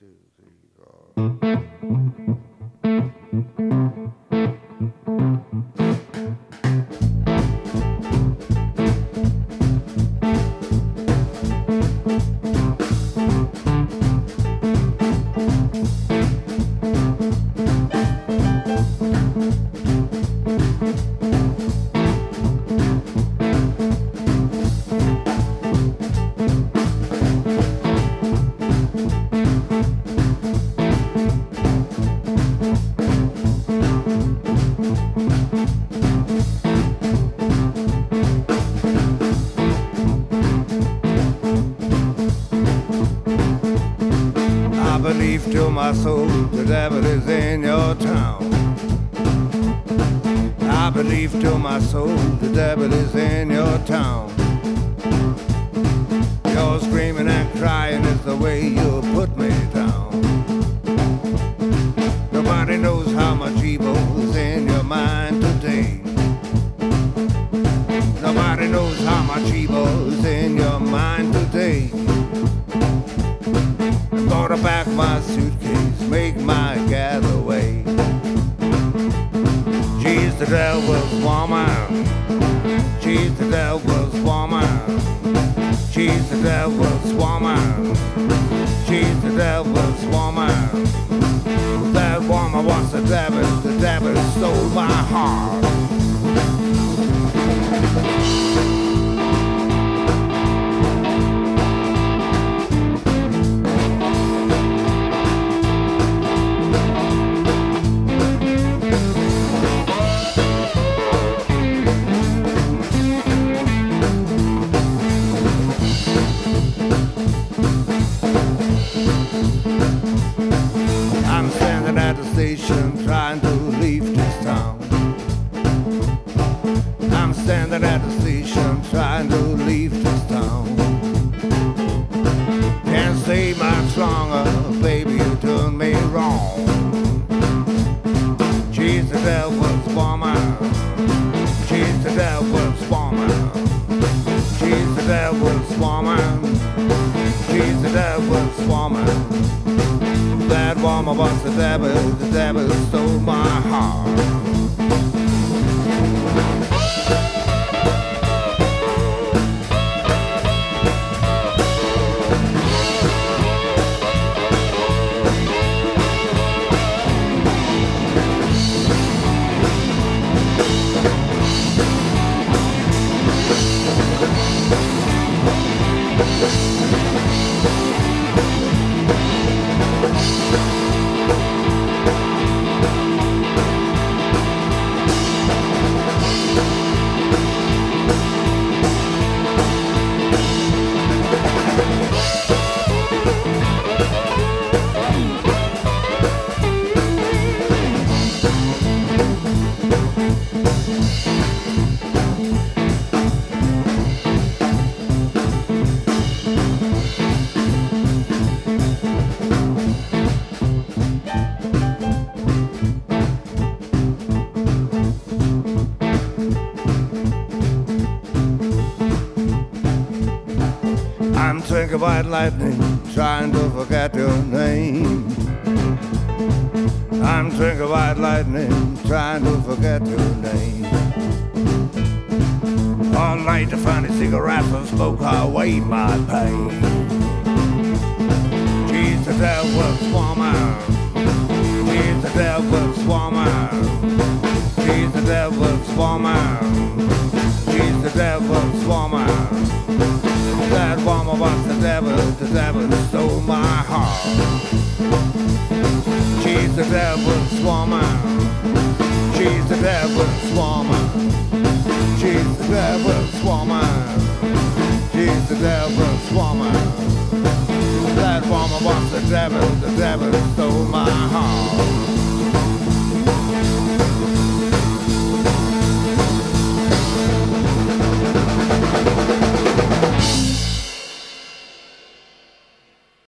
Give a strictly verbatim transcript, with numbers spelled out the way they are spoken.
two, three, four. I believe to my soul the devil is in your town. I believe to my soul the devil is in your town. Your screaming and crying is the way you put me down. Nobody knows how much evil is in your mind today. Nobody knows how much evil is in your mind today. Gonna pack my suitcase, make my getaway. She's the devil's woman. She's the devil's woman. She's the devil's woman. She's the devil's woman. That woman was the devil. The devil stole my heart. I'm standing at the station trying to leave this town. I'm standing at the station trying to leave this town. Can't stay much longer, baby, you done me wrong. She's the devil's woman. She's the devil's woman. She's the devil's woman. She's the devil's woman. That woman was the devil, the devil stole my heart. I'm twinkle white lightning, trying to forget your name. I'm twinkle white lightning, trying to forget your name. All night the funny cigarettes and smoke away my pain. She's the devil's woman. She's the devil's woman. She's the devil's woman. She's the devil's woman. That woman was the devil, the devil stole my heart. She's the devil's woman. She's the devil's woman. She's the devil's woman. She's the devil's woman. That woman was the devil, the devil stole my heart.